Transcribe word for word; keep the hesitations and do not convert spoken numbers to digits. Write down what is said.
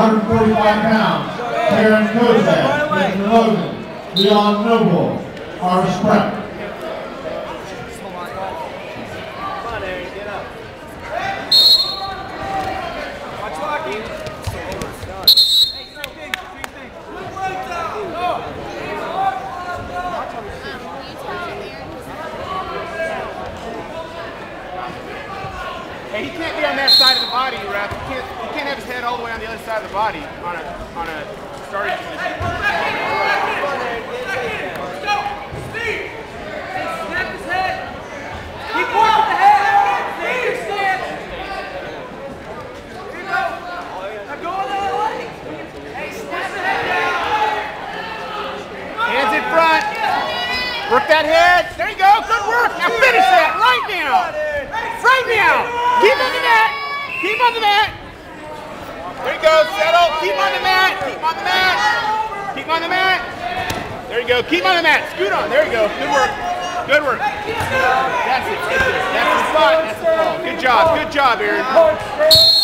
one forty-five pounds, Karen Kozak, Mister Logan, Leon Noble, Artis Prep. Hey, he can't be on that side of the body, ref. He can't, he can't have his head all the way on the other side of the body on a on a starting position. Go, Steve! Snap his head! Keep working with the head! Steve, stand! Here you go! Now go on the other leg! Hey, snap the head down! Hands in front! Work that head! There you go! Good work! Now finish that right now! Right now! Keep on the mat! Keep on the mat! There you go, settle! Keep on the mat! Keep on the mat! Keep on the mat! There you go, keep on the mat! Scoot on, there you go. Good work. Good work. That's it, that's it. That's the spot, that's the ball. Good job, good job, Aaron.